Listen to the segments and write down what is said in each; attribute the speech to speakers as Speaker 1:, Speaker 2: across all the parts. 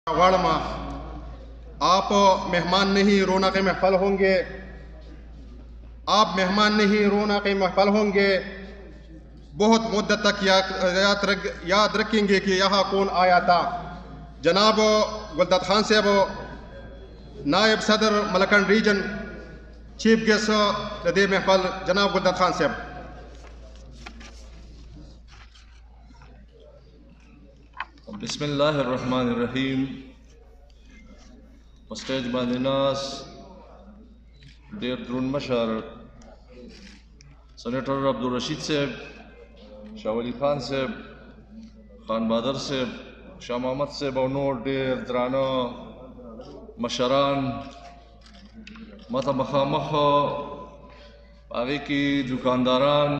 Speaker 1: वाड़मा आप मेहमान नहीं रौनक महफल होंगे, आप मेहमान नहीं रौनक महफल होंगे। बहुत मुद्दत तक याद रखेंगे कि यहाँ कौन आया था। जनाब गुलदाद खान साहब, नायब सदर मलकन रीजन, चीफ गेस्ट लदे महफल जनाब गुलदाद खान साहब।
Speaker 2: बिस्मिल्लाहिर्रहमानिर्रहीम। स्टेज बांदे नास डेर द्रुन मशर सेनेटर अब्दुल रशीद साहब, शाह वली खान साहब, खान बहादुर साहब, शाह मोहम्मद साहब और नोर डेर द्राना मशरान मता मखामख आगे की दुकानदारान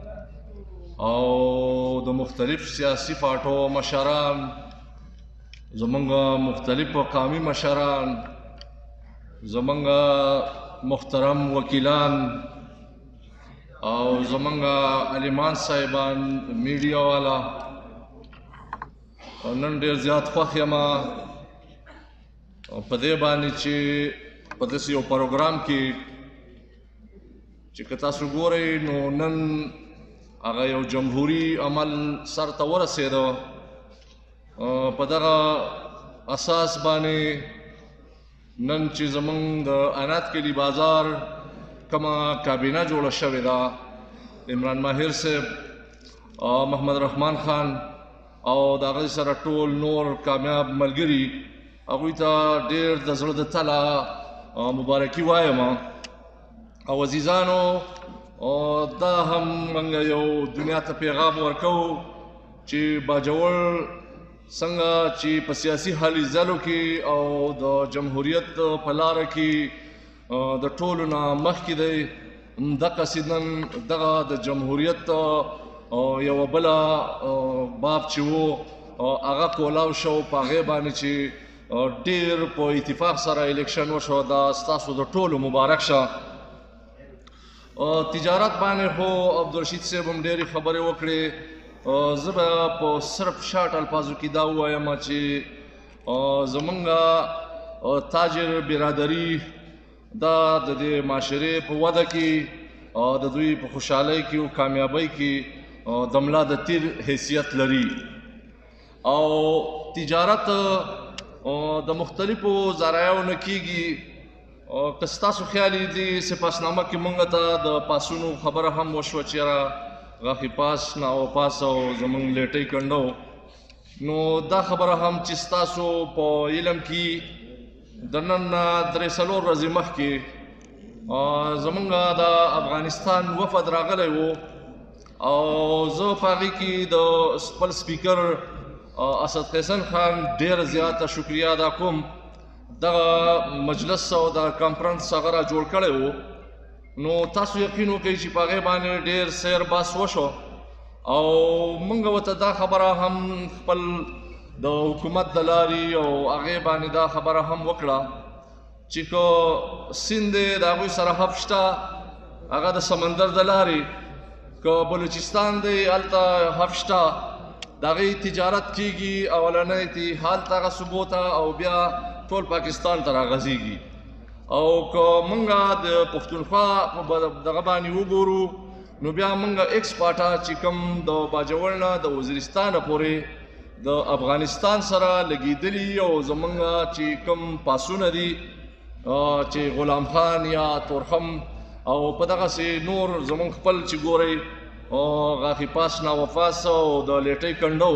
Speaker 2: और द मुख्तलिफ सियासी पार्टियों मशरान, ज़मंगा मुख्तलिफ कामी मशरान, ज़मंगा मुहतरम वकीलान और ज़मंगा अलिमान साहिबान, मीडिया वाला नन ढेर ज़्यादा ख़ुश यमा पदे बानी ची पदसी यो प्रोग्राम की चिकता सुगोरे नो नन आगा यो जमहूरी अमल सर तवर से दो पदगा असास बाने नन ची ज़मंग अनाथ के लिए बाजार कमा काबीना जोड़ा शवेदा इमरान माहिर से मोहम्मद रहमान खान और दागज सर टोल नोर कामयाब मलगिरी अगुइता डेर दज़ल तला मुबारकी वायमा और अजीज़ानो और दा हम मंगा यो दुनिया ता पैगाम वर्को ची बाजवल संगा ची सियासी हाली ज़ालो की और द जमहूरियत पलार की द टोल ना मख की दे दका सिदन दगा द जमहूरियत और यो बला बाप ची वो आगा कोलाव शो पागे बानी ची डेर पो इत्तिफाक सारा इलेक्शन वशो दा स्तासो द टोल मुबारक शा। तिजारत बाने हो अब्दुल रशीद साहब हम डेरी खबरें वकड़े ज़बा पो सिर्फ शार्ट अल्फाजों की दाऊ आया माची ज़मंगा ताजिर बिरादरी दा दे माशरे पो वादा की दुई पो खुशहाली की व कामयाबी की दमला द तीर हैसियत लरी और तिजारत द मुख्तलिफो ज़रायाओं न कीगी और कस्तासु ख्याली दी सिपासनामा की मंगता द पासुनु खबर हम वशो चेरा गाखी पास ना ओ पास और ज़मंग लेटे कंडो नो दा खबर हम चिस्तासु पो इलम की दनन दरेसलो रजिमह की ज़मंगा दा अफगानिस्तान वफद रागले वो और जो पागी की द स्पल स्पीकर असद कैसन खान ढेर ज़्यादा शुक्रिया अदा कुम दा मजलस और दा कॉन्फ्रेंस अगर जोड़ करे हो नो तासु यकीनो कई चिपागे बाने ढेर सैर बास वशो और मंगवत दा खबरा हम पल द हुकूमत दलारी और आगे बाने दा खबरा हम वकड़ा चिको सिंधे दागुई सरा हफ्ता आगा द समंदर दलारी को बलूचिस्तान दे अलता हफ्ता दागी तिजारत कीगी अवलने थी हाल तक सुबोता और ब्या टोल पाकिस्तान तरा गजीगी और को मंगा द पुख्तनख्वा दगबानी उगुरु नो ब्या मंगा एक्सपार्टा चिकम द बाजवलना द वज़ीरिस्तान पोरे द अफगानिस्तान सरा लगी दिली और ज़मंगा चिकम पासुन दी चे गुलाम खान या तोरखम और पता से नूर ज़मंग खपल चिगोरे और गाखी पास ना वफास और द लेटे कंडो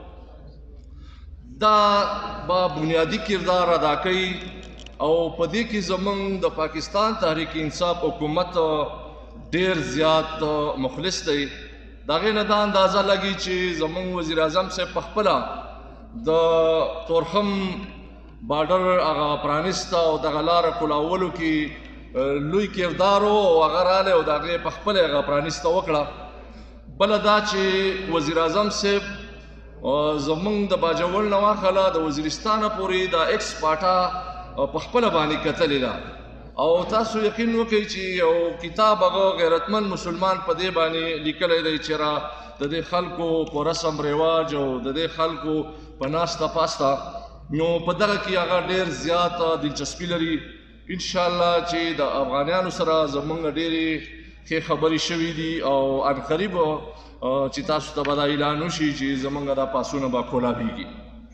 Speaker 2: दा बा बुनियादी किरदार अदा कई और पदी की ज़मंग द पाकिस्तान तहरीक इंसाफ हुकूमत ढेर ज़्याद मुखलिस दी दागे न दा अंदाज़ा लगी ची ज़मंग वज़ीर आज़म से पखपला द तोरखम बार्डर आगा प्रानिस्ता और दगलार कुलावलू की लुई किरदारो अगर आले और दागे पखपले आगा प्रानिस्ता वकड़ा बलदा ची वज़ीर आज़म से ज़मंग द बाजवल नवाखला द वज़ीरिस्तान पूरी द एक्स पाटा पखपला बानी कतलिला और तासु यकीन वकई ची और किताब अगो गैरतमंद मुसलमान पदे बानी लिखल दे चेरा ददे खल को रस्म रिवाज और ददे खल को पनास्ता पास्ता نو په دغه کې هغه ډېر زیات دلچسپي لري. انشاءالله چې د افغانیانو سره زمونږ ډېرې ښې خبرې شوي دي او عنقریب چې تاسو ته به دا اعلان وشي چې زمونږ دا پاسونه به کولاویږي.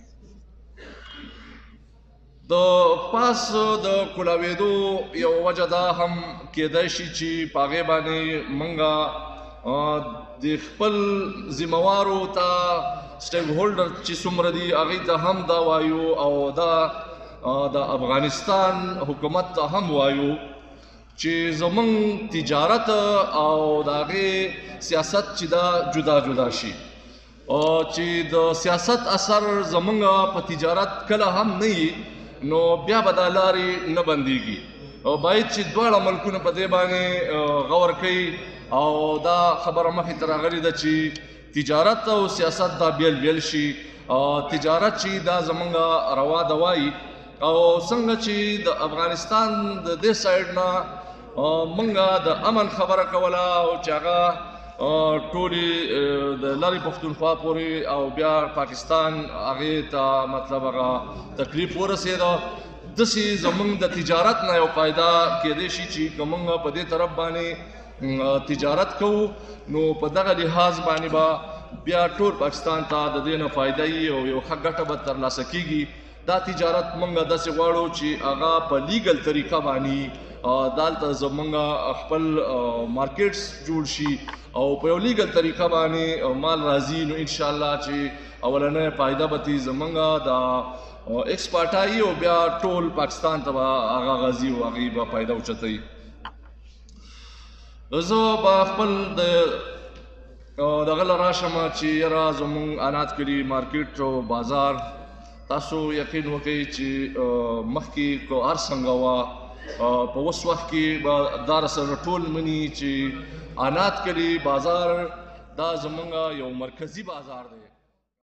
Speaker 2: د پاس د کولاوېدو یو وجه دا هم کېدای شي چې په هغې باندې مونږه د خپل ذمهوارو ته سټیک هولډر چې څومره دي هغوی ته هم دا وایو او دا د افغانستان حکومت ته هم وایو چې زمونږ تجارت او د هغې سیاست چې دا جدا جدا شي او چې د سیاست اثر زمونږ په تجارت کله هم نه وي نو بیا به دا لارې نه بندېږي او باید چې دواړه ملکونه په دې باندې غور کوي او دا خبره مخې ته راغلې ده چې تجارت او سیاست دا بیل بیل شي. تجارت چې دا زمونږ روا دوایي او څنګه چې د افغانستان د دې سایډ نه مونږه د امن خبره کوله او چې هغه ټولې د لرې پښتونخوا پورې او بیا پاکستان هغې ته مطلب هغه تکلیف ورسېده داسې زمونږ د تجارت نه یو فایده کېدای شي چې که مونږ په دې طرف باندې تجارت کوو نو په دغه لحاظ باندې به بیا ټول پاکستان ته د دې نه فایده وي او یو ښه ګټه به ترلاسه کېږي. دا تجارت مونږ داسې غواړو چې هغه په لیګل طریقه باندې دلته زمونږ خپل مارکیټس جوړ شي او په یو لیګل طریقه باندې مال راځي نو انشاءالله چې اولنۍ فایده به تي زمونږ د ایکسپورټایي او بیا ټول پاکستان ته به هغه غځي او هغې به فایده اوچتوي. زه به خپل دغه له راشم چې یاره زمونږ انات کلي مارکیټ او بازار تاسو یقین وکړئ چې مخکې که هر څنګه وه په اوس وخت کې به دا راسره ټول مني چې انات کلي بازار دا زمونږ یو مرکزي بازار دی.